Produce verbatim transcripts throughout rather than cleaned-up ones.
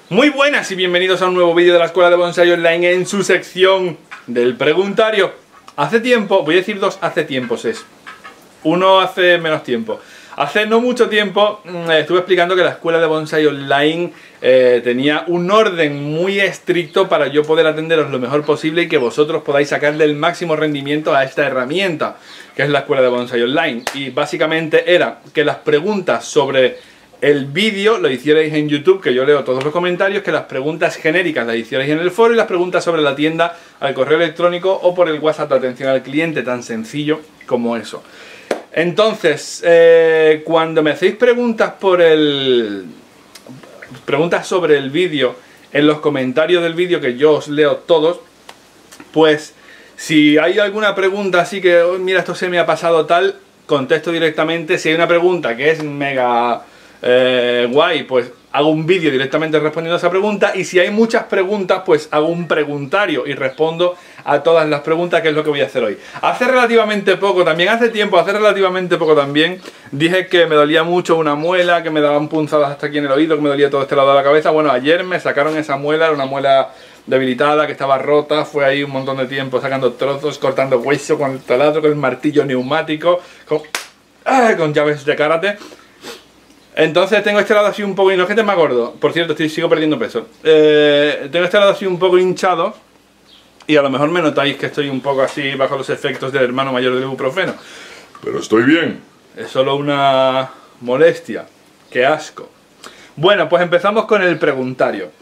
Muy buenas y bienvenidos a un nuevo vídeo de la Escuela de Bonsai Online en su sección del preguntario. Hace tiempo, voy a decir dos hace tiempos es. Uno hace menos tiempo. Hace no mucho tiempo eh, estuve explicando que la Escuela de Bonsai Online eh, tenía un orden muy estricto para yo poder atenderos lo mejor posible y que vosotros podáis sacarle el máximo rendimiento a esta herramienta que es la Escuela de Bonsai Online. Y básicamente era que las preguntas sobre el vídeo lo hicierais en YouTube, que yo leo todos los comentarios, que las preguntas genéricas las hicierais en el foro y las preguntas sobre la tienda al correo electrónico o por el WhatsApp de atención al cliente, tan sencillo como eso. Entonces, eh, cuando me hacéis preguntas por el... preguntas sobre el vídeo en los comentarios del vídeo, que yo os leo todos, pues si hay alguna pregunta así que, oh, mira, esto se me ha pasado tal, contesto directamente. Si hay una pregunta que es mega... Eh, guay, pues hago un vídeo directamente respondiendo a esa pregunta, y si hay muchas preguntas pues hago un preguntario y respondo a todas las preguntas, que es lo que voy a hacer hoy. Hace relativamente poco, también hace tiempo, hace relativamente poco también dije que me dolía mucho una muela, que me daban punzadas hasta aquí en el oído, que me dolía todo este lado de la cabeza. Bueno, ayer me sacaron esa muela, era una muela debilitada, que estaba rota, fue ahí un montón de tiempo sacando trozos, cortando hueso con el taladro, con el martillo neumático, con, ¡ah!, con llaves de karate. Entonces tengo este lado así un poco, y no es que te me gordo, por cierto, estoy, sigo perdiendo peso. Eh, tengo este lado así un poco hinchado, y a lo mejor me notáis que estoy un poco así bajo los efectos del hermano mayor del ibuprofeno. Pero estoy bien. Es solo una molestia. ¡Qué asco! Bueno, pues empezamos con el preguntario.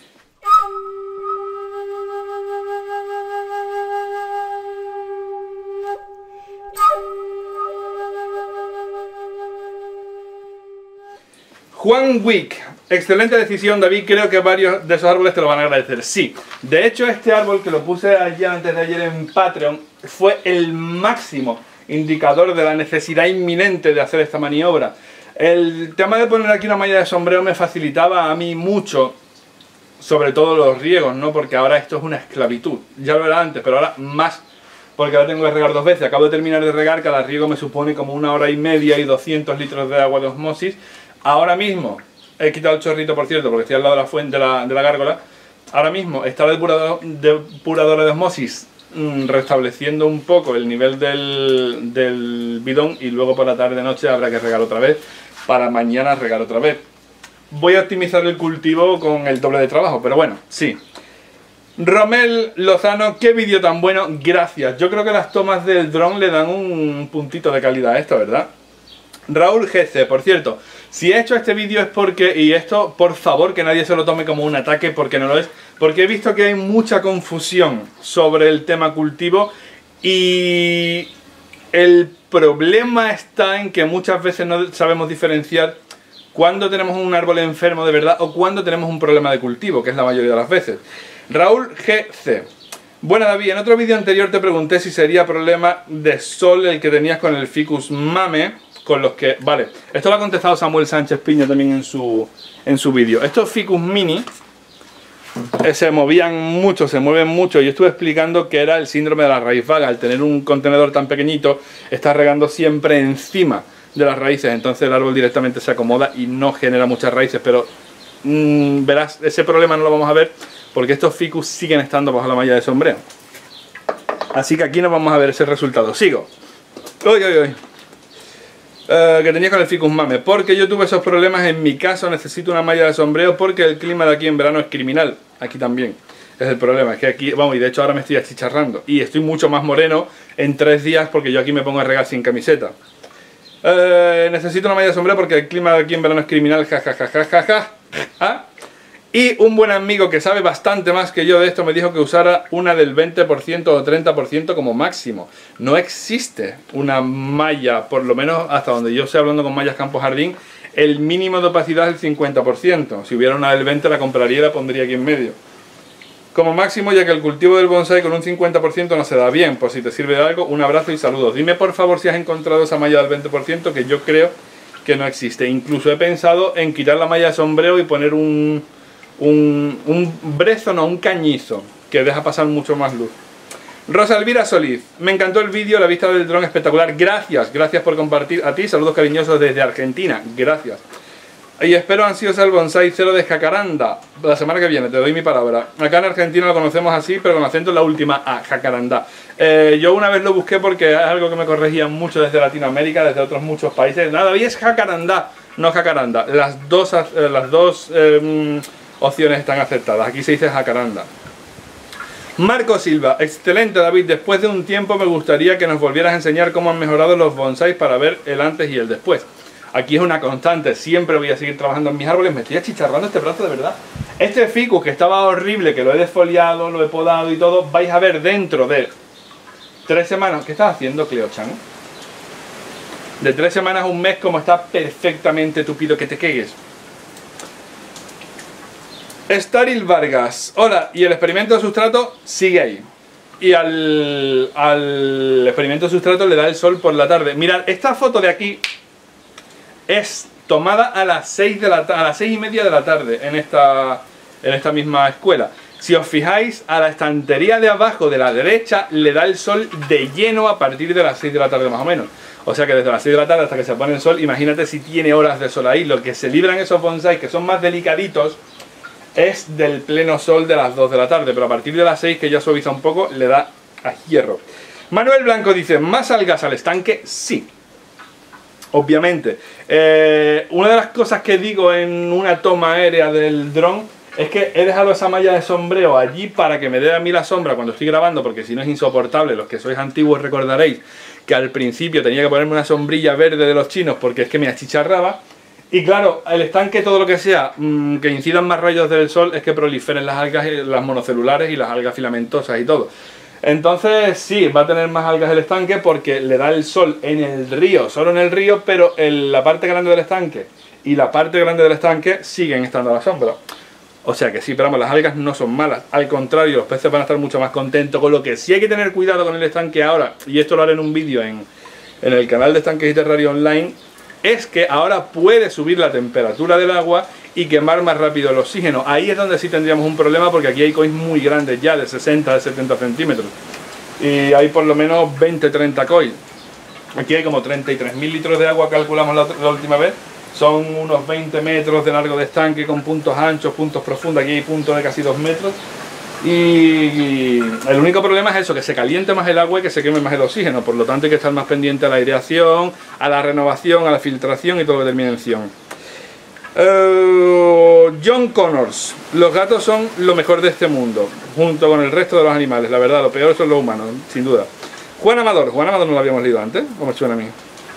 Juan Wick, excelente decisión, David, creo que varios de esos árboles te lo van a agradecer. Sí, de hecho este árbol que lo puse ayer, antes de ayer en Patreon, fue el máximo indicador de la necesidad inminente de hacer esta maniobra. El tema de poner aquí una malla de sombrero me facilitaba a mí mucho, sobre todo los riegos, ¿no? Porque ahora esto es una esclavitud. Ya lo era antes, pero ahora más, porque ahora tengo que regar dos veces. Acabo de terminar de regar, cada riego me supone como una hora y media y doscientos litros de agua de osmosis. Ahora mismo, he quitado el chorrito por cierto porque estoy al lado de la fuente de la, de la gárgola. Ahora mismo está la depuradora, depuradora de osmosis mmm, restableciendo un poco el nivel del, del bidón, y luego por la tarde noche habrá que regar otra vez, para mañana regar otra vez. Voy a optimizar el cultivo con el doble de trabajo, pero bueno, sí. Romel Lozano, qué vídeo tan bueno, gracias. Yo creo que las tomas del dron le dan un puntito de calidad a esto, ¿verdad? Raúl G C, por cierto, si he hecho este vídeo es porque, y esto por favor que nadie se lo tome como un ataque, porque no lo es, porque he visto que hay mucha confusión sobre el tema cultivo, y el problema está en que muchas veces no sabemos diferenciar cuando tenemos un árbol enfermo de verdad o cuando tenemos un problema de cultivo, que es la mayoría de las veces. Raúl G C, bueno David, en otro vídeo anterior te pregunté si sería problema de sol el que tenías con el ficus mame, con los que... Vale, esto lo ha contestado Samuel Sánchez Piña también en su, en su vídeo. Estos ficus mini eh, se movían mucho, se mueven mucho. Yo estuve explicando que era el síndrome de la raíz vaga. Al tener un contenedor tan pequeñito, está regando siempre encima de las raíces. Entonces el árbol directamente se acomoda y no genera muchas raíces. Pero mmm, verás, ese problema no lo vamos a ver porque estos ficus siguen estando bajo la malla de sombrero. Así que aquí no vamos a ver ese resultado. Sigo. Uy, uy, uy. Uh, que tenía con el ficus mame, porque yo tuve esos problemas. En mi caso necesito una malla de sombrero porque el clima de aquí en verano es criminal. Aquí también es el problema, es que aquí, vamos, y de hecho ahora me estoy achicharrando y estoy mucho más moreno en tres días porque yo aquí me pongo a regar sin camiseta. Uh, necesito una malla de sombrero porque el clima de aquí en verano es criminal, jajajajaja. Ja, ja, ja, ja. ¿Ah? Y un buen amigo que sabe bastante más que yo de esto me dijo que usara una del veinte por ciento o treinta por ciento como máximo. No existe una malla, por lo menos hasta donde yo estoy hablando con mallas campo jardín, el mínimo de opacidad es el cincuenta por ciento. Si hubiera una del veinte la compraría y la pondría aquí en medio. Como máximo, ya que el cultivo del bonsai con un cincuenta por ciento no se da bien. Por si te sirve de algo, un abrazo y saludos. Dime por favor si has encontrado esa malla del veinte por ciento, que yo creo que no existe. Incluso he pensado en quitar la malla de sombrero y poner un... Un, un brezo, no, un cañizo, que deja pasar mucho más luz. Rosa Elvira Solís, me encantó el vídeo, la vista del dron espectacular. Gracias, gracias por compartir. A ti, saludos cariñosos desde Argentina. Gracias. Y espero ansiosa el bonsai cero de jacaranda. La semana que viene, te doy mi palabra. Acá en Argentina lo conocemos así, pero con acento en la última A, jacaranda. Eh, yo una vez lo busqué porque es algo que me corregían mucho desde Latinoamérica, desde otros muchos países. Nada, y es jacaranda, no jacaranda. Las dos, eh, las dos eh, opciones están aceptadas. Aquí se dice jacaranda. Marco Silva, excelente David, después de un tiempo me gustaría que nos volvieras a enseñar cómo han mejorado los bonsáis para ver el antes y el después. Aquí es una constante, siempre voy a seguir trabajando en mis árboles, me estoy achicharrando este brazo de verdad. Este ficus que estaba horrible, que lo he desfoliado, lo he podado y todo, vais a ver dentro de tres semanas, ¿qué estás haciendo, Cleo-chan? De tres semanas a un mes como está perfectamente tupido que te quegues. Staril Vargas, hola, y el experimento de sustrato sigue ahí. Y al, al experimento de sustrato le da el sol por la tarde. Mirad, esta foto de aquí es tomada a las seis de la a las seis y media de la tarde en esta, en esta misma escuela. Si os fijáis, a la estantería de abajo de la derecha le da el sol de lleno a partir de las seis de la tarde más o menos. O sea que desde las seis de la tarde hasta que se pone el sol, imagínate si tiene horas de sol ahí. Lo que se libran esos bonsáis, que son más delicaditos, es del pleno sol de las dos de la tarde. Pero a partir de las seis, que ya suaviza un poco, le da a hierro. Manuel Blanco dice, ¿más algas al estanque? Sí. Obviamente. Eh, una de las cosas que digo en una toma aérea del dron es que he dejado esa malla de sombreo allí para que me dé a mí la sombra cuando estoy grabando, porque si no es insoportable. Los que sois antiguos recordaréis que al principio tenía que ponerme una sombrilla verde de los chinos porque es que me achicharraba. Y claro, el estanque, todo lo que sea mmm, que incidan más rayos del sol es que proliferen las algas, las monocelulares y las algas filamentosas y todo. Entonces sí, va a tener más algas el estanque porque le da el sol en el río, solo en el río, pero en la parte grande del estanque y la parte grande del estanque siguen estando a la sombra. O sea que sí, pero vamos, las algas no son malas, al contrario, los peces van a estar mucho más contentos. Con lo que sí hay que tener cuidado con el estanque ahora, y esto lo haré en un vídeo en, en el canal de Estanques y Terrario Online, es que ahora puede subir la temperatura del agua y quemar más rápido el oxígeno. Ahí es donde sí tendríamos un problema, porque aquí hay cois muy grandes ya, de sesenta, de setenta centímetros. Y hay por lo menos veinte, treinta cois. Aquí hay como treinta y tres mil litros de agua, calculamos la, la última vez. Son unos veinte metros de largo de estanque con puntos anchos, puntos profundos. Aquí hay puntos de casi dos metros. Y, y el único problema es eso, que se caliente más el agua y que se queme más el oxígeno. Por lo tanto hay que estar más pendiente a la aireación, a la renovación, a la filtración y todo lo que termine en ción. Uh, John Connors, los gatos son lo mejor de este mundo, junto con el resto de los animales. La verdad, lo peor son los humanos, sin duda. Juan Amador, Juan Amador no lo habíamos leído antes, ¿cómo suena a mí?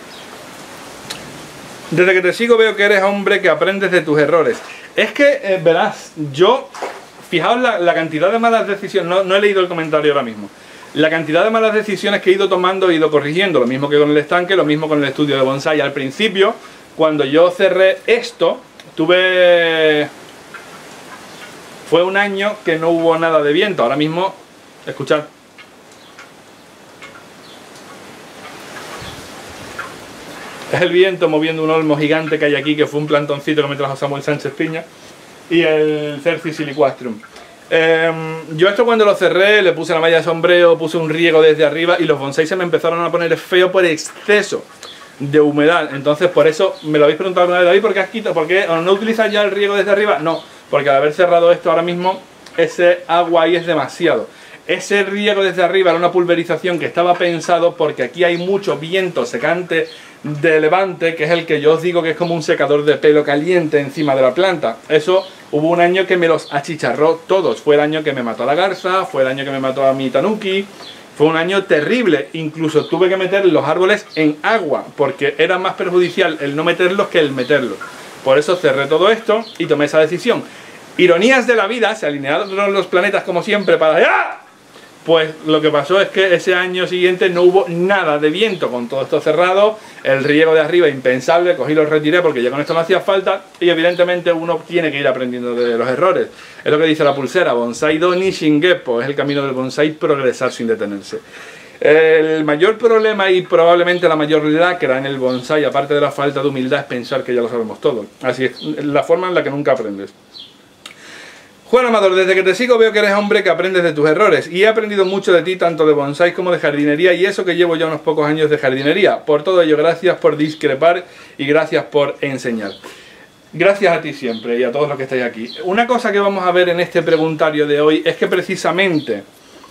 Desde que te sigo veo que eres hombre que aprendes de tus errores. Es que, eh, verás, yo... Fijaos la, la cantidad de malas decisiones, no, no he leído el comentario ahora mismo. La cantidad de malas decisiones que he ido tomando, he ido corrigiendo, lo mismo que con el estanque, lo mismo con el estudio de bonsai. Al principio, cuando yo cerré esto, tuve... Fue un año que no hubo nada de viento. Ahora mismo, escuchad. Es el viento moviendo un olmo gigante que hay aquí, que fue un plantoncito que me trajo Samuel Sánchez Piña. Y el Cercis siliquastrum. Eh, yo esto cuando lo cerré, le puse la malla de sombreo, puse un riego desde arriba y los bonsáis se me empezaron a poner feo por exceso de humedad. Entonces por eso, me lo habéis preguntado alguna vez, David, ¿por qué has quitado? ¿Por qué no utilizas ya el riego desde arriba? No, porque al haber cerrado esto ahora mismo, ese agua ahí es demasiado. Ese riego desde arriba era una pulverización que estaba pensado porque aquí hay mucho viento secante de levante, que es el que yo os digo que es como un secador de pelo caliente encima de la planta. Eso hubo un año que me los achicharró todos. Fue el año que me mató a la garza, fue el año que me mató a mi tanuki. Fue un año terrible. Incluso tuve que meter los árboles en agua porque era más perjudicial el no meterlos que el meterlos. Por eso cerré todo esto y tomé esa decisión. Ironías de la vida, se alinearon los planetas como siempre para... ¡Ah! Pues lo que pasó es que ese año siguiente no hubo nada de viento, con todo esto cerrado, el riego de arriba impensable, cogí y lo retiré porque ya con esto no hacía falta y evidentemente uno tiene que ir aprendiendo de los errores. Es lo que dice la pulsera, Bonsai do Nishingepo, es el camino del bonsai, progresar sin detenerse. El mayor problema y probablemente la mayor lacra en el bonsai, aparte de la falta de humildad, es pensar que ya lo sabemos todo. Así es, la forma en la que nunca aprendes. Juan Amador, desde que te sigo veo que eres hombre que aprendes de tus errores y he aprendido mucho de ti, tanto de bonsái como de jardinería, y eso que llevo ya unos pocos años de jardinería. Por todo ello, gracias por discrepar y gracias por enseñar. Gracias a ti siempre y a todos los que estáis aquí. Una cosa que vamos a ver en este preguntario de hoy es que precisamente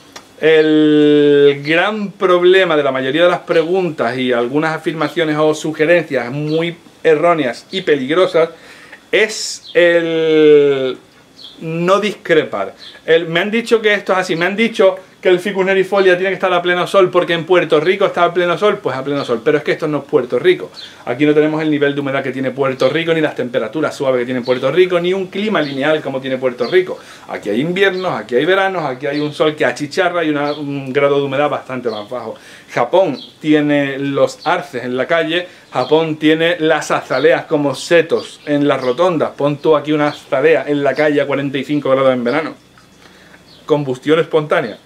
el gran problema de la mayoría de las preguntas y algunas afirmaciones o sugerencias muy erróneas y peligrosas es el no discrepar. El, me han dicho que esto es así, me han dicho que el Ficus nerifolia tiene que estar a pleno sol porque en Puerto Rico está a pleno sol, pues a pleno sol, pero es que esto no es Puerto Rico. Aquí no tenemos el nivel de humedad que tiene Puerto Rico, ni las temperaturas suaves que tiene Puerto Rico, ni un clima lineal como tiene Puerto Rico. Aquí hay inviernos, aquí hay veranos, aquí hay un sol que achicharra y una, un grado de humedad bastante más bajo. Japón tiene los arces en la calle, Japón tiene las azaleas como setos en las rotondas. Pon tú aquí una azalea en la calle a cuarenta y cinco grados en verano. Combustión espontánea.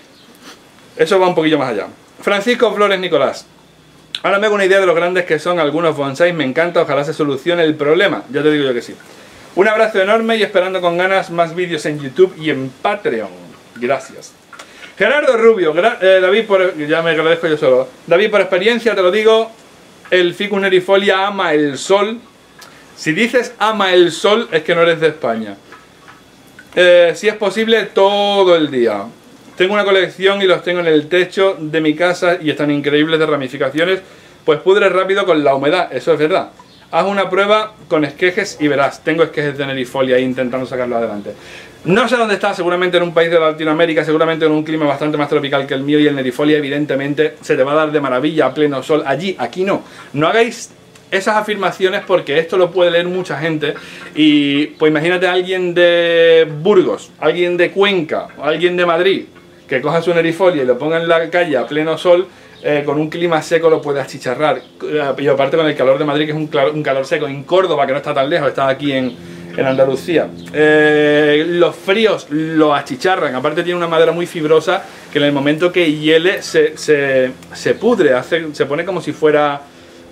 Eso va un poquillo más allá. Francisco Flores Nicolás. Ahora me hago una idea de lo grandes que son algunos bonsáis. Me encanta, ojalá se solucione el problema. Ya te digo yo que sí. Un abrazo enorme y esperando con ganas más vídeos en YouTube y en Patreon. Gracias. Gerardo Rubio. Eh, David, por, ya me agradezco yo solo. David, por experiencia te lo digo, el Ficus nerifolia ama el sol. Si dices ama el sol es que no eres de España. Eh, si es posible, todo el día. Tengo una colección y los tengo en el techo de mi casa y están increíbles de ramificaciones, pues pudre rápido con la humedad, eso es verdad. Haz una prueba con esquejes y verás, tengo esquejes de nerifolia ahí intentando sacarlo adelante. No sé dónde está, seguramente en un país de Latinoamérica, seguramente en un clima bastante más tropical que el mío, y el nerifolia evidentemente se te va a dar de maravilla a pleno sol allí, aquí no. No hagáis esas afirmaciones porque esto lo puede leer mucha gente y pues imagínate a alguien de Burgos, alguien de Cuenca, alguien de Madrid que coja su nerifolia y lo ponga en la calle a pleno sol, eh, con un clima seco lo puede achicharrar. Y aparte con el calor de Madrid, que es un, un calor seco. En Córdoba, que no está tan lejos, está aquí en, en Andalucía. Eh, los fríos lo achicharran. Aparte tiene una madera muy fibrosa que en el momento que hiele se, se, se pudre, hace, se pone como si fuera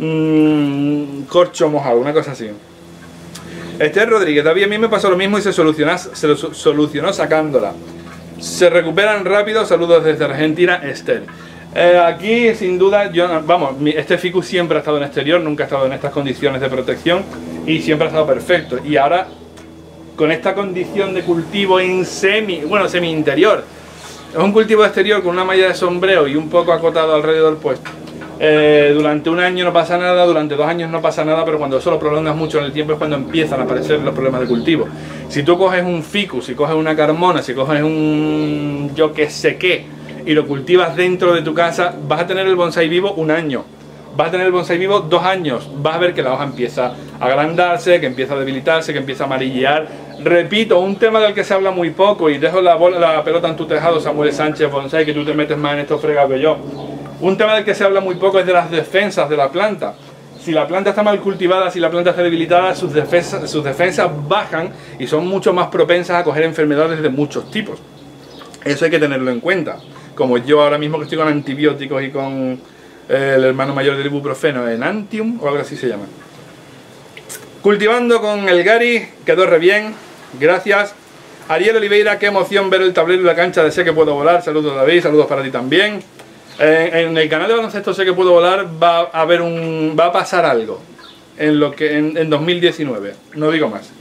mmm, corcho mojado, una cosa así. Esther Rodríguez, David, a mí me pasó lo mismo y se solucionó, se lo solucionó sacándola. Se recuperan rápido, saludos desde Argentina, Esther. Eh, aquí, sin duda, yo, vamos, mi, este Ficus siempre ha estado en exterior, nunca ha estado en estas condiciones de protección y siempre ha estado perfecto. Y ahora, con esta condición de cultivo en semi, bueno, semi interior, es un cultivo exterior con una malla de sombreo y un poco acotado alrededor, pues eh, durante un año no pasa nada, durante dos años no pasa nada, pero cuando eso lo prolongas mucho en el tiempo es cuando empiezan a aparecer los problemas de cultivo. Si tú coges un ficus, si coges una carmona, si coges un yo que sé qué y lo cultivas dentro de tu casa, vas a tener el bonsai vivo un año, vas a tener el bonsai vivo dos años, vas a ver que la hoja empieza a agrandarse, que empieza a debilitarse, que empieza a amarillear. Repito, un tema del que se habla muy poco, y dejo la, bola, la pelota en tu tejado, Samuel Sánchez Bonsai, que tú te metes más en estos fregados que yo. Un tema del que se habla muy poco es de las defensas de la planta. Si la planta está mal cultivada, si la planta está debilitada, sus defensas, sus defensas bajan y son mucho más propensas a coger enfermedades de muchos tipos. Eso hay que tenerlo en cuenta. Como yo ahora mismo que estoy con antibióticos y con eh, el hermano mayor del ibuprofeno, Enantium o algo así se llama. Cultivando con el Gary, quedó re bien, gracias. Ariel Oliveira, qué emoción ver el tablero y la cancha de Sé que puedo volar. Saludos David, saludos para ti también. En el canal de baloncesto Sé que puedo volar va a haber un va a pasar algo en lo que en, en dos mil diecinueve, no digo más.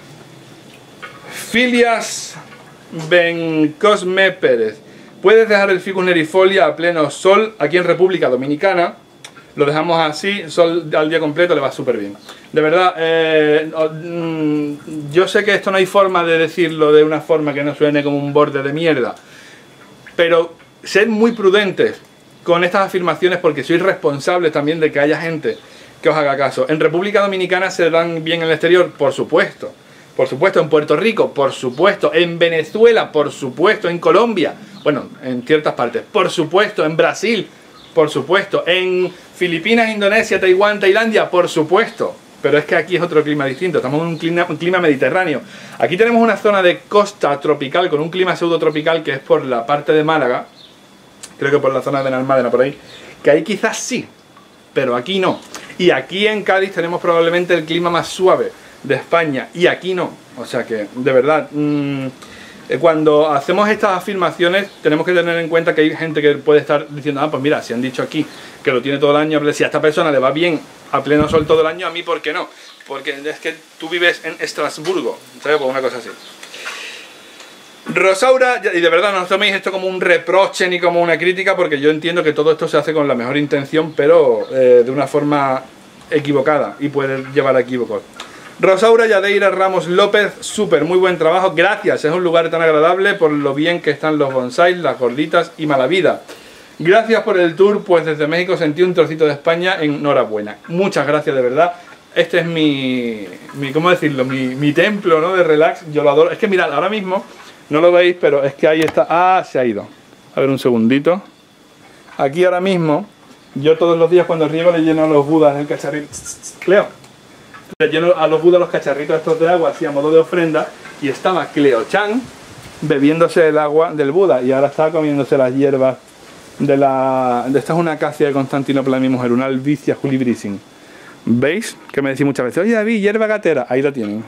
Filias Bencosme Pérez, puedes dejar el Ficus nerifolia a pleno sol aquí en República Dominicana, lo dejamos así, sol al día completo, le va súper bien. De verdad, eh, yo sé que esto no hay forma de decirlo de una forma que no suene como un borde de mierda, pero sed muy prudentes con estas afirmaciones porque sois responsables también de que haya gente que os haga caso. En República Dominicana se dan bien en el exterior, por supuesto. Por supuesto, en Puerto Rico, por supuesto. En Venezuela, por supuesto. En Colombia, bueno, en ciertas partes. Por supuesto, en Brasil, por supuesto. En Filipinas, Indonesia, Taiwán, Tailandia, por supuesto. Pero es que aquí es otro clima distinto, estamos en un clima, un clima mediterráneo. Aquí tenemos una zona de costa tropical con un clima pseudotropical que es por la parte de Málaga, creo que por la zona de Benalmádena, por ahí, que ahí quizás sí, pero aquí no. Y aquí en Cádiz tenemos probablemente el clima más suave de España, y aquí no. O sea que, de verdad, mmm, Eh, cuando hacemos estas afirmaciones tenemos que tener en cuenta que hay gente que puede estar diciendo, ah, pues mira, si han dicho aquí que lo tiene todo el año, pero si a esta persona le va bien a pleno sol todo el año, a mí ¿por qué no? Porque es que tú vives en Estrasburgo, ¿sabes? Pues una cosa así. Rosaura, y de verdad no os toméis esto como un reproche ni como una crítica, porque yo entiendo que todo esto se hace con la mejor intención, pero eh, de una forma equivocada y puede llevar a equívocos. Rosaura Yadeira Ramos López, súper, muy buen trabajo, gracias, es un lugar tan agradable por lo bien que están los bonsáis, las gorditas y mala vida. Gracias por el tour, pues desde México sentí un trocito de España, enhorabuena. Muchas gracias, de verdad. Este es mi, mi ¿cómo decirlo? Mi, mi templo, ¿no? De relax, yo lo adoro. Es que mirad, ahora mismo, no lo veis, pero es que ahí está. Ah, se ha ido. A ver un segundito. Aquí ahora mismo, yo todos los días cuando riego le lleno a los budas el cacharrito. Cleo. Le lleno a los budas los cacharritos estos de agua, así a modo de ofrenda. Y estaba Cleo-chan bebiéndose el agua del Buda. Y ahora está comiéndose las hierbas de la... De esta es una acacia de Constantinopla de mi mujer, una Albicia julibrisin. ¿Veis? Que me decís muchas veces, oye David, hierba gatera. Ahí la tienen.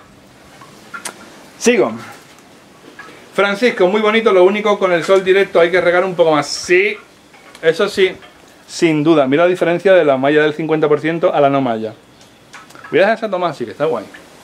Sigo. Francisco, muy bonito, lo único con el sol directo hay que regar un poco más. Sí, eso sí, sin duda. Mira la diferencia de la malla del cincuenta por ciento a la no malla. Voy a dejar esa toma así, que está guay.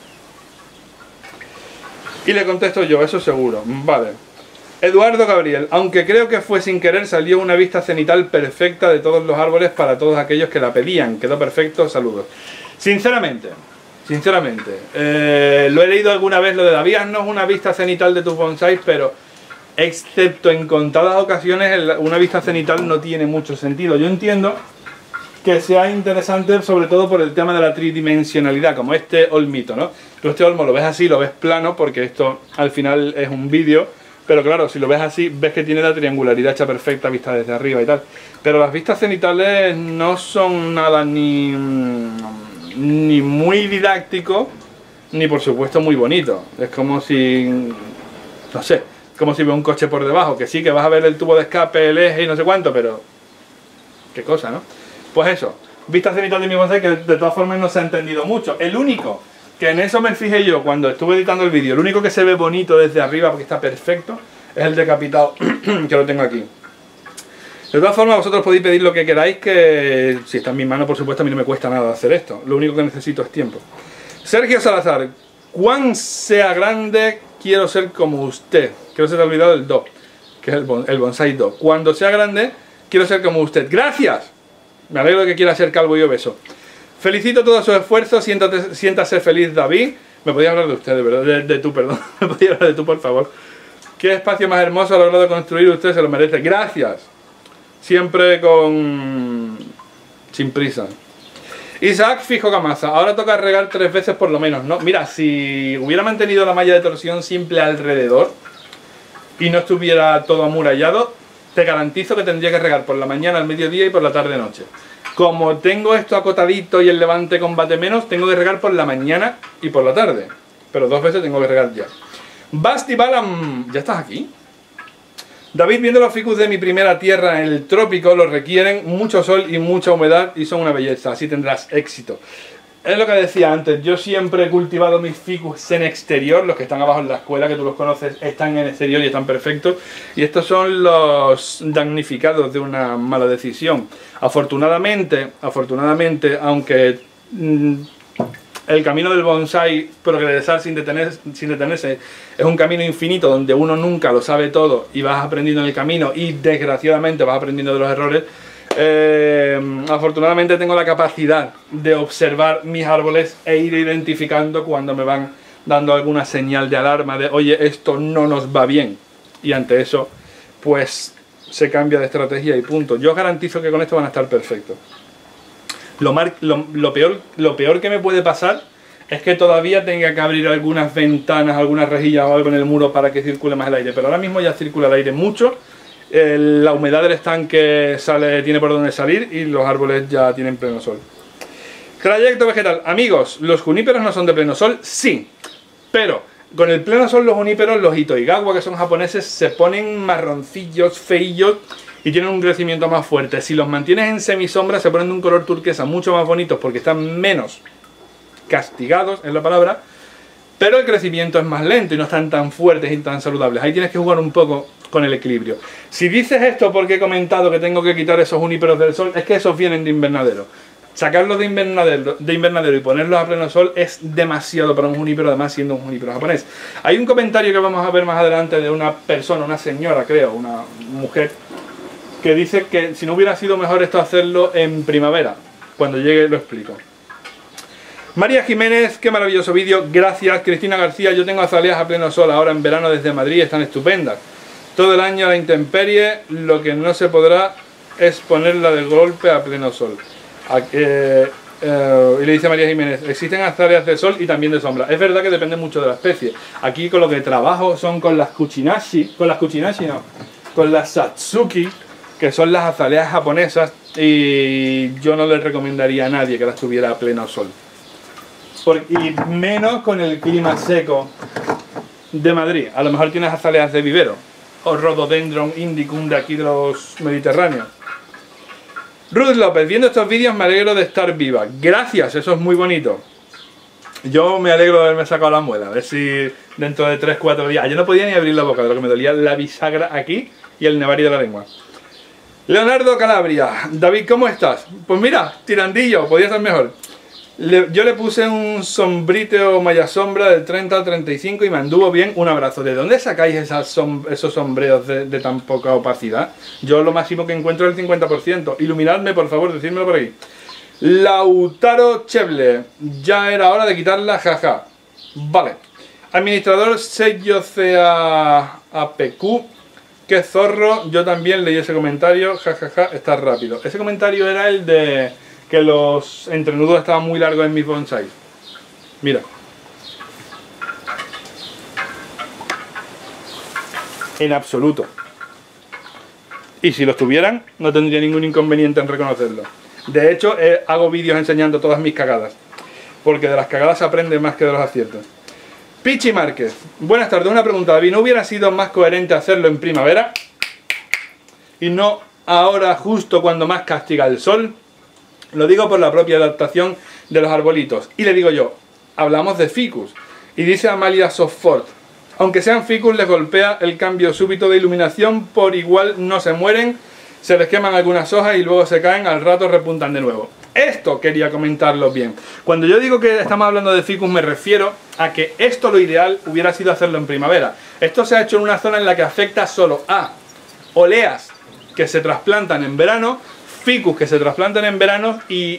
Y le contesto yo, eso seguro. Vale. Eduardo Gabriel, aunque creo que fue sin querer, salió una vista cenital perfecta de todos los árboles para todos aquellos que la pedían. Quedó perfecto, saludos. Sinceramente, sinceramente, eh, lo he leído alguna vez, lo de David, haznos una vista cenital de tus bonsáis, pero excepto en contadas ocasiones, una vista cenital no tiene mucho sentido. Yo entiendo que sea interesante sobre todo por el tema de la tridimensionalidad, como este olmito, ¿no? Tú este olmo lo ves así, lo ves plano, porque esto al final es un vídeo, pero claro, si lo ves así, ves que tiene la triangularidad hecha perfecta, vista desde arriba y tal. Pero las vistas cenitales no son nada ni, ni muy didáctico, ni por supuesto muy bonito. Es como si, no sé, como si veo un coche por debajo, que sí, que vas a ver el tubo de escape, el eje y no sé cuánto, pero qué cosa, ¿no? Pues eso, vista cenital de mi bonsai que de todas formas no se ha entendido mucho. El único, que en eso me fijé yo cuando estuve editando el vídeo, el único que se ve bonito desde arriba porque está perfecto, es el decapitado, que lo tengo aquí. De todas formas, vosotros podéis pedir lo que queráis, que si está en mi mano, por supuesto, a mí no me cuesta nada hacer esto. Lo único que necesito es tiempo. Sergio Salazar, cuán sea grande, quiero ser como usted. Quiero ser olvidado el do, que es el, bon, el bonsai do. Cuando sea grande, quiero ser como usted. ¡Gracias! Me alegro de que quiera ser calvo y obeso. Felicito todo su esfuerzo, siéntate, siéntase feliz David. Me podía hablar de usted, de verdad, de, de tú, perdón. Me podía hablar de tú, por favor. Qué espacio más hermoso ha logrado construir, usted se lo merece. Gracias. Siempre con... sin prisa. Isaac Fijo Camasa. Ahora toca regar tres veces por lo menos, ¿no? Mira, si hubiera mantenido la malla de torsión simple alrededor y no estuviera todo amurallado, te garantizo que tendría que regar por la mañana, al mediodía y por la tarde-noche. Como tengo esto acotadito y el levante combate menos, tengo que regar por la mañana y por la tarde. Pero dos veces tengo que regar ya. Basti Balam, ¿ya estás aquí? David, viendo los ficus de mi primera tierra en el trópico, los requieren mucho sol y mucha humedad y son una belleza, así tendrás éxito. Es lo que decía antes, yo siempre he cultivado mis ficus en exterior, los que están abajo en la escuela, que tú los conoces, están en exterior y están perfectos. Y estos son los damnificados de una mala decisión. Afortunadamente, afortunadamente, aunque mmm, el camino del bonsai, progresar sin detenerse, sin detenerse, es un camino infinito donde uno nunca lo sabe todo y vas aprendiendo en el camino y desgraciadamente vas aprendiendo de los errores. Eh, afortunadamente tengo la capacidad de observar mis árboles e ir identificando cuando me van dando alguna señal de alarma de oye, esto no nos va bien, y ante eso pues se cambia de estrategia y punto. Yo os garantizo que con esto van a estar perfectos. Lo, mar, lo, lo, peor, lo peor que me puede pasar es que todavía tenga que abrir algunas ventanas, algunas rejillas o algo en el muro para que circule más el aire, pero ahora mismo ya circula el aire mucho. La humedad del estanque sale, tiene por dónde salir y los árboles ya tienen pleno sol. Trayecto vegetal. Amigos, ¿los juníperos no son de pleno sol? Sí, pero con el pleno sol los juníperos, los itoigawa, que son japoneses, se ponen marroncillos, feillos y tienen un crecimiento más fuerte. Si los mantienes en semisombra se ponen de un color turquesa mucho más bonitos porque están menos castigados, es la palabra. pero el crecimiento es más lento y no están tan fuertes y tan saludables. Ahí tienes que jugar un poco con el equilibrio. Si dices esto porque he comentado que tengo que quitar esos juníperos del sol, es que esos vienen de invernadero. Sacarlos de invernadero, de invernadero y ponerlos a pleno sol es demasiado para un junípero, además siendo un junípero japonés. Hay un comentario que vamos a ver más adelante de una persona, una señora creo, una mujer, que dice que si no hubiera sido mejor esto hacerlo en primavera. Cuando llegue lo explico. María Jiménez, qué maravilloso vídeo, gracias. Cristina García, yo tengo azaleas a pleno sol ahora en verano desde Madrid, están estupendas. Todo el año a la intemperie, lo que no se podrá es ponerla de golpe a pleno sol. A, eh, eh, y le dice María Jiménez, existen azaleas de sol y también de sombra. Es verdad que depende mucho de la especie. Aquí con lo que trabajo son con las kuchinashi, con las kuchinashi no, con las satsuki, que son las azaleas japonesas, y yo no les recomendaría a nadie que las tuviera a pleno sol. Por, y menos con el clima seco de Madrid. A lo mejor tienes azaleas de vivero o Rhododendron indicum de aquí de los mediterráneos. Ruth López, viendo estos vídeos me alegro de estar viva. Gracias, eso es muy bonito. Yo me alegro de haberme sacado la muela, a ver si dentro de tres cuatro días... Yo no podía ni abrir la boca, de lo que me dolía la bisagra aquí y el nevari de la lengua. Leonardo Calabria, David, ¿cómo estás? Pues mira, tirandillo, podía estar mejor. Le, yo le puse un sombrito malla sombra del treinta al treinta y cinco y me anduvo bien. Un abrazo. ¿De dónde sacáis esas som, esos sombreros de, de tan poca opacidad? Yo lo máximo que encuentro es el cincuenta por ciento. Iluminadme, por favor, decídmelo por aquí. Lautaro Cheble, ya era hora de quitarla, jaja. Vale. Administrador sello C A P Q. Qué zorro, yo también leí ese comentario, jajaja, está rápido. Ese comentario era el de que los entrenudos estaban muy largos en mis bonsai. Mira. En absoluto. Y si los tuvieran, no tendría ningún inconveniente en reconocerlo. De hecho, eh, hago vídeos enseñando todas mis cagadas. Porque de las cagadas se aprende más que de los aciertos. Pichi Márquez, buenas tardes, una pregunta, David, ¿no hubiera sido más coherente hacerlo en primavera? Y no ahora justo cuando más castiga el sol. Lo digo por la propia adaptación de los arbolitos. Y le digo yo, hablamos de ficus. Y dice Amalia Softfort, aunque sean ficus les golpea el cambio súbito de iluminación, por igual no se mueren, se les queman algunas hojas y luego se caen, al rato repuntan de nuevo. Esto quería comentarlo bien. Cuando yo digo que estamos hablando de ficus me refiero a que esto lo ideal hubiera sido hacerlo en primavera. Esto se ha hecho en una zona en la que afecta solo a oleas que se trasplantan en verano, ficus que se trasplantan en verano y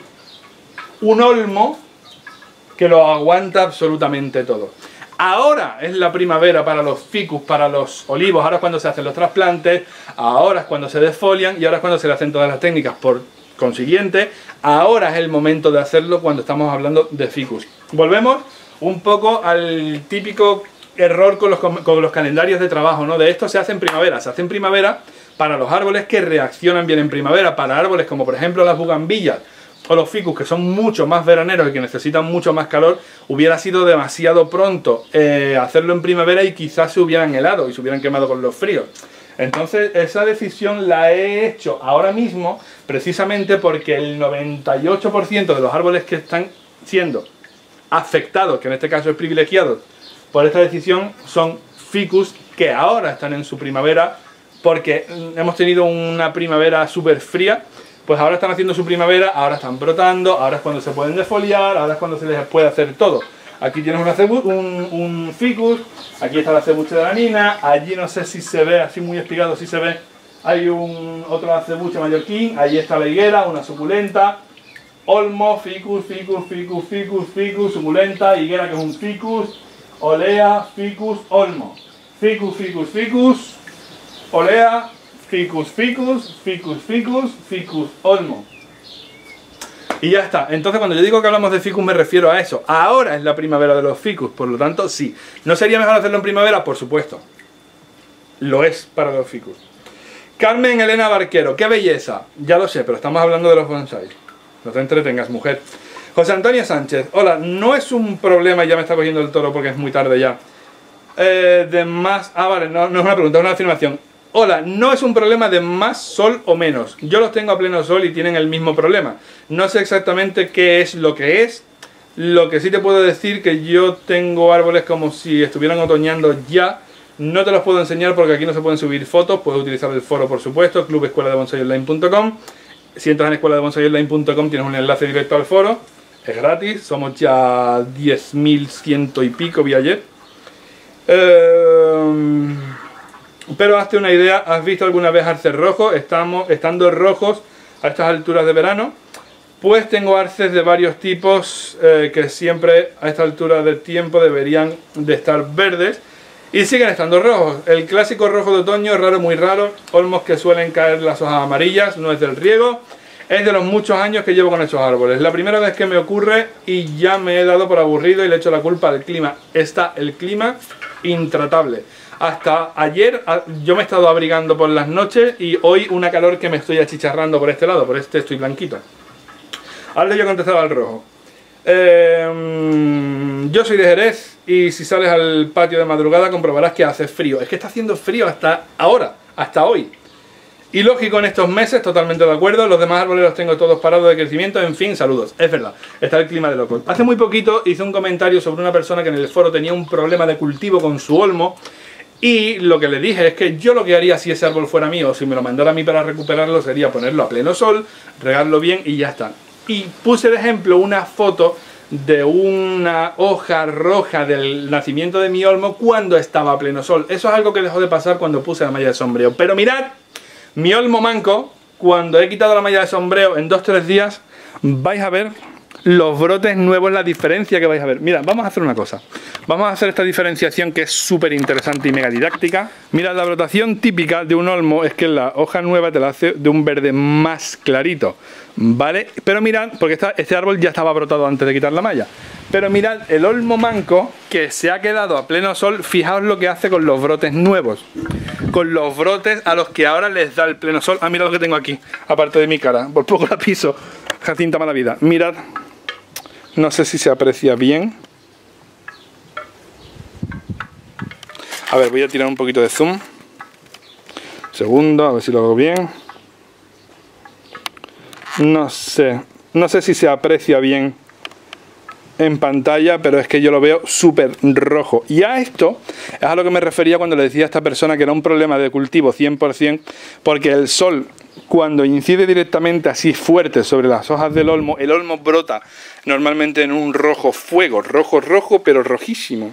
un olmo que lo aguanta absolutamente todo. Ahora es la primavera para los ficus, para los olivos, ahora es cuando se hacen los trasplantes, ahora es cuando se desfolian y ahora es cuando se le hacen todas las técnicas. Por consiguiente, ahora es el momento de hacerlo cuando estamos hablando de ficus. Volvemos un poco al típico error con los, con los calendarios de trabajo, ¿no? De esto se hace en primavera, se hace en primavera para los árboles que reaccionan bien en primavera, para árboles como por ejemplo las bugambillas o los ficus que son mucho más veraneros y que necesitan mucho más calor, hubiera sido demasiado pronto eh, hacerlo en primavera y quizás se hubieran helado y se hubieran quemado con los fríos. Entonces esa decisión la he hecho ahora mismo precisamente porque el noventa y ocho por ciento de los árboles que están siendo afectados, que en este caso es privilegiados por esta decisión, son ficus que ahora están en su primavera porque hemos tenido una primavera súper fría. Pues ahora están haciendo su primavera, ahora están brotando, ahora es cuando se pueden defoliar, ahora es cuando se les puede hacer todo. Aquí tienes una cebu un, un ficus, aquí está la cebuche de la nina, allí no sé si se ve, así muy espigado, si se ve, hay un otro acebuche mallorquín, allí está la higuera, una suculenta, olmo, ficus, ficus, ficus, ficus, ficus, suculenta, higuera que es un ficus, olea, ficus, olmo, ficus, ficus, ficus, olea, ficus, ficus, ficus, ficus, ficus, olmo. Y ya está. Entonces cuando yo digo que hablamos de ficus me refiero a eso. Ahora es la primavera de los ficus, por lo tanto sí. ¿No sería mejor hacerlo en primavera? Por supuesto. Lo es para los ficus. Carmen Elena Barquero, qué belleza. Ya lo sé, pero estamos hablando de los bonsai. No te entretengas, mujer. José Antonio Sánchez, hola, no es un problema, ya me está cogiendo el toro porque es muy tarde ya. Eh, de más... Ah, vale, no, no es una pregunta, es una afirmación. Hola, no es un problema de más sol o menos. Yo los tengo a pleno sol y tienen el mismo problema. No sé exactamente qué es lo que es, Lo que sí te puedo decir que yo tengo árboles como si estuvieran otoñando ya. No te los puedo enseñar porque aquí no se pueden subir fotos. Puedes utilizar el foro, por supuesto, club escuela de bonsai online punto com. Si entras en escuela de bonsai online punto com tienes un enlace directo al foro. Es gratis, somos ya diez mil ciento y pico, vi ayer. Eh, pero hazte una idea, ¿has visto alguna vez arces rojos? Estamos, estando rojos a estas alturas de verano, pues tengo arces de varios tipos eh, que siempre a esta altura del tiempo deberían de estar verdes. Y siguen estando rojos. El clásico rojo de otoño, raro, muy raro. Olmos que suelen caer las hojas amarillas, no es del riego. Es de los muchos años que llevo con estos árboles. La primera vez que me ocurre y ya me he dado por aburrido y le echo la culpa al clima. Está el clima intratable. Hasta ayer yo me he estado abrigando por las noches y hoy una calor que me estoy achicharrando por este lado. Por este estoy blanquito. Ahora yo he contestado al rojo. Eh, yo soy de Jerez y si sales al patio de madrugada comprobarás que hace frío. Es que está haciendo frío hasta ahora, hasta hoy. Y lógico en estos meses, totalmente de acuerdo. Los demás árboles los tengo todos parados de crecimiento. En fin, saludos. Es verdad, está el clima de locos. Hace muy poquito hice un comentario sobre una persona que en el foro tenía un problema de cultivo con su olmo. Y lo que le dije es que yo lo que haría si ese árbol fuera mío, o si me lo mandara a mí para recuperarlo, sería ponerlo a pleno sol, regarlo bien y ya está. Y puse de ejemplo una foto de una hoja roja del nacimiento de mi olmo cuando estaba a pleno sol. Eso es algo que dejó de pasar cuando puse la malla de sombreo. Pero mirad, mi olmo manco, cuando he quitado la malla de sombreo en dos tres días, vais a ver los brotes nuevos, la diferencia que vais a ver. Mirad, vamos a hacer una cosa. Vamos a hacer esta diferenciación que es súper interesante y mega didáctica. Mirad, la brotación típica de un olmo es que la hoja nueva te la hace de un verde más clarito, ¿vale? Pero mirad, porque esta, este árbol ya estaba brotado antes de quitar la malla. Pero mirad, el olmo manco que se ha quedado a pleno sol, fijaos lo que hace con los brotes nuevos. Con los brotes a los que ahora les da el pleno sol. Ah, mirad lo que tengo aquí, aparte de mi cara. Por poco la piso. Jacinta mala vida. Mirad. No sé si se aprecia bien. A ver, voy a tirar un poquito de zoom. Segundo, a ver si lo hago bien. No sé. No sé si se aprecia bien en pantalla, pero es que yo lo veo súper rojo. Y a esto es a lo que me refería cuando le decía a esta persona que era un problema de cultivo cien por cien, porque el sol, cuando incide directamente así fuerte sobre las hojas del olmo, el olmo brota normalmente en un rojo fuego, rojo, rojo, pero rojísimo.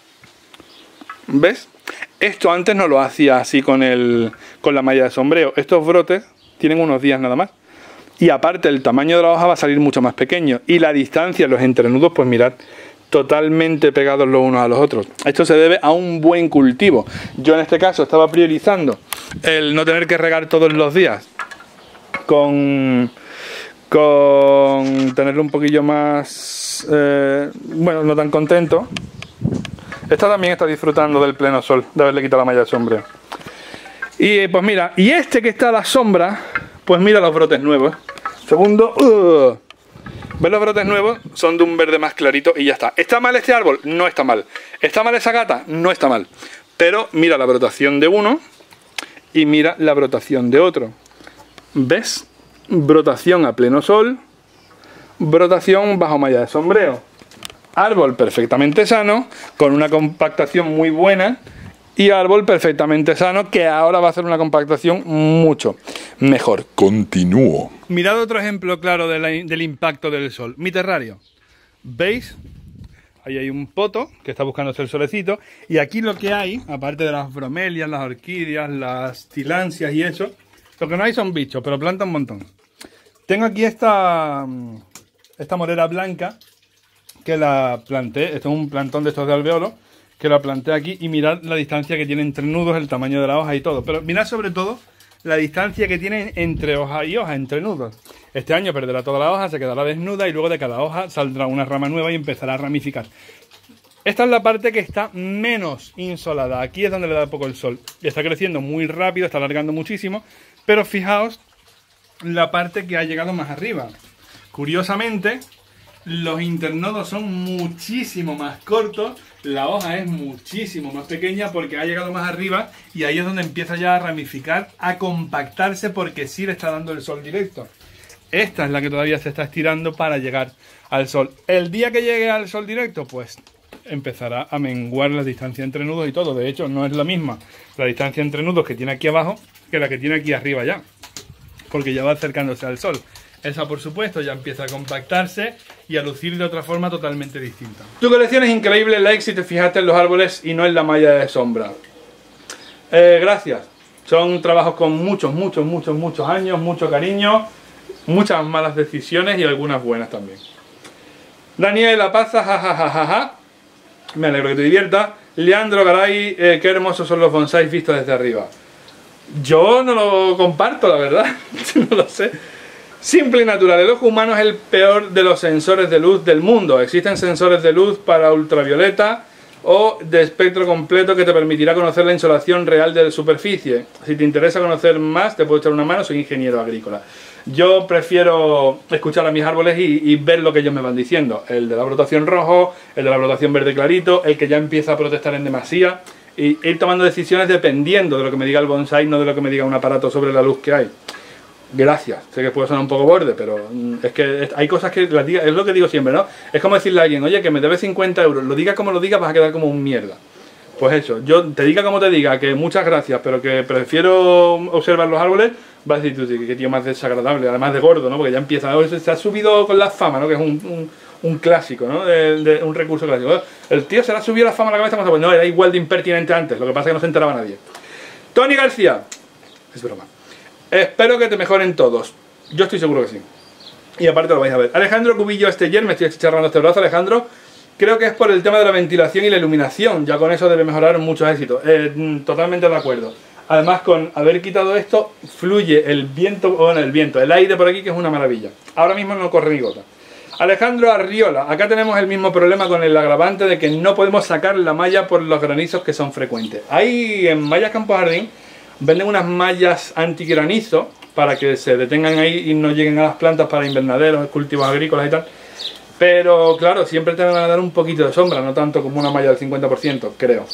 ¿Ves? Esto antes no lo hacía así con, el, con la malla de sombreo. Estos brotes tienen unos días nada más. Y aparte el tamaño de la hoja va a salir mucho más pequeño. Y la distancia, los entrenudos, pues mirad, totalmente pegados los unos a los otros. Esto se debe a un buen cultivo. Yo en este caso estaba priorizando el no tener que regar todos los días con, con tenerlo un poquillo más, eh, bueno, no tan contento. Esta también está disfrutando del pleno sol, de haberle quitado la malla de sombrero. Y pues mira, y este que está a la sombra, pues mira los brotes nuevos. Segundo, uh, ¿ves los brotes nuevos? Son de un verde más clarito y ya está. ¿Está mal este árbol? No está mal. ¿Está mal esa gata? No está mal. Pero mira la brotación de uno y mira la brotación de otro. ¿Ves? Brotación a pleno sol, brotación bajo malla de sombreo. Árbol perfectamente sano, con una compactación muy buena, y árbol perfectamente sano que ahora va a hacer una compactación mucho mejor. Continúo. Mirad otro ejemplo claro de la, del impacto del sol. Mi terrario. ¿Veis? Ahí hay un poto que está buscándose el solecito. Y aquí lo que hay, aparte de las bromelias, las orquídeas, las tilancias y eso, lo que no hay son bichos, pero planta un montón. Tengo aquí esta, esta morera blanca que la planté. Esto es un plantón de estos de alveolo que la planté aquí, y mirad la distancia que tiene entre nudos, el tamaño de la hoja y todo. Pero mirad sobre todo la distancia que tiene entre hoja y hoja, entre nudos. Este año perderá toda la hoja, se quedará desnuda y luego de cada hoja saldrá una rama nueva y empezará a ramificar. Esta es la parte que está menos insolada. Aquí es donde le da poco el sol. Y está creciendo muy rápido, está alargando muchísimo. Pero fijaos la parte que ha llegado más arriba. Curiosamente, los internodos son muchísimo más cortos, la hoja es muchísimo más pequeña porque ha llegado más arriba, y ahí es donde empieza ya a ramificar, a compactarse, porque sí le está dando el sol directo. esta es la que todavía se está estirando para llegar al sol. El día que llegue al sol directo, pues empezará a menguar la distancia entre nudos y todo. De hecho, no es la misma la distancia entre nudos que tiene aquí abajo que la que tiene aquí arriba ya, porque ya va acercándose al sol. Esa, por supuesto, ya empieza a compactarse y a lucir de otra forma totalmente distinta. Tu colección es increíble, like si te fijaste en los árboles y no en la malla de sombra. Eh, gracias. Son trabajos con muchos, muchos, muchos, muchos años, mucho cariño, muchas malas decisiones y algunas buenas también. Daniela Paza, jajajaja. Ja, ja, ja. Me alegro que te diviertas. Leandro Garay, eh, qué hermosos son los bonsáis vistos desde arriba. Yo no lo comparto, la verdad. No lo sé. Simple y natural. El ojo humano es el peor de los sensores de luz del mundo. Existen sensores de luz para ultravioleta o de espectro completo que te permitirá conocer la insolación real de la superficie. Si te interesa conocer más, te puedo echar una mano, soy ingeniero agrícola. Yo prefiero escuchar a mis árboles y, y ver lo que ellos me van diciendo. El de la brotación rojo, el de la brotación verde clarito, el que ya empieza a protestar en demasía, y ir tomando decisiones dependiendo de lo que me diga el bonsái, no de lo que me diga un aparato sobre la luz que hay. Gracias, sé que puede sonar un poco borde, pero es que hay cosas que las diga, es lo que digo siempre, ¿no? Es como decirle a alguien, oye, que me debes cincuenta euros, lo digas como lo digas, vas a quedar como un mierda. Pues eso, yo te diga como te diga, que muchas gracias, pero que prefiero observar los árboles, vas a decir tú, sí, qué tío más desagradable, además de gordo, ¿no? Porque ya empieza, se ha subido con la fama, ¿no? Que es un, un, un clásico, ¿no? De, de, un recurso clásico. El tío se le ha subido la fama a la cabeza, pues no, era igual de impertinente antes, lo que pasa es que no se enteraba nadie. Tony García, es broma. Espero que te mejoren todos. Yo estoy seguro que sí. Y aparte lo vais a ver. Alejandro Cubillo Esteller, me estoy chicharrando este brazo, Alejandro. Creo que es por el tema de la ventilación y la iluminación. Ya con eso debe mejorar muchos éxitos. Eh, totalmente de acuerdo. Además, con haber quitado esto, fluye el viento, bueno, el viento, el aire por aquí, que es una maravilla. Ahora mismo no corre ni gota. Alejandro Arriola, acá tenemos el mismo problema con el agravante de que no podemos sacar la malla por los granizos que son frecuentes. Hay en Mallas Campo Jardín, venden unas mallas antigranizo para que se detengan ahí y no lleguen a las plantas para invernaderos, cultivos agrícolas y tal. Pero claro, siempre te van a dar un poquito de sombra, no tanto como una malla del cincuenta por ciento, creo.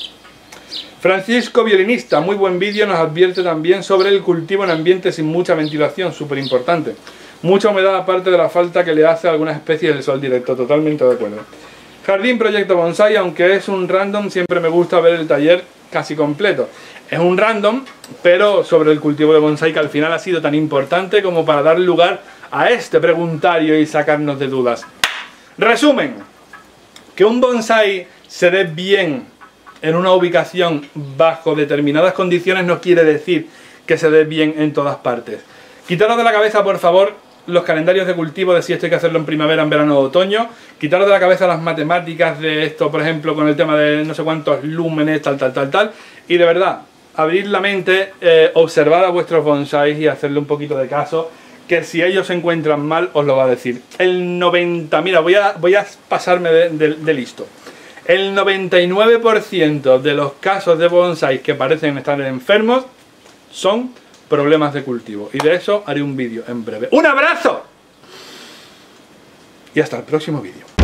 Francisco Violinista, muy buen vídeo, nos advierte también sobre el cultivo en ambientes sin mucha ventilación, súper importante. Mucha humedad aparte de la falta que le hace a algunas especies del sol directo, totalmente de acuerdo. Jardín Proyecto Bonsai, aunque es un random, siempre me gusta ver el taller casi completo. Es un random, pero sobre el cultivo de bonsai, que al final ha sido tan importante como para dar lugar a este preguntario y sacarnos de dudas. Resumen, que un bonsai se dé bien en una ubicación bajo determinadas condiciones no quiere decir que se dé bien en todas partes. Quitaros de la cabeza, por favor, los calendarios de cultivo de si esto hay que hacerlo en primavera, en verano o otoño. Quitaros de la cabeza las matemáticas de esto, por ejemplo, con el tema de no sé cuántos lúmenes, tal, tal, tal, tal. Y de verdad, abrir la mente, eh, observar a vuestros bonsáis y hacerle un poquito de caso, que si ellos se encuentran mal, os lo va a decir. El noventa, mira, voy a, voy a pasarme de, de, de listo. El noventa y nueve por ciento de los casos de bonsáis que parecen estar enfermos son problemas de cultivo. Y de eso haré un vídeo en breve. ¡Un abrazo! Y hasta el próximo vídeo.